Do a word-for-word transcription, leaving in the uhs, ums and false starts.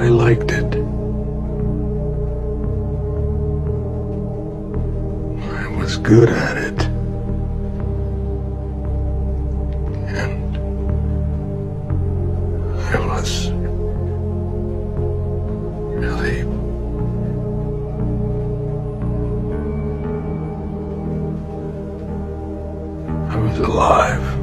I liked it. I was good at it. And I was really I was alive.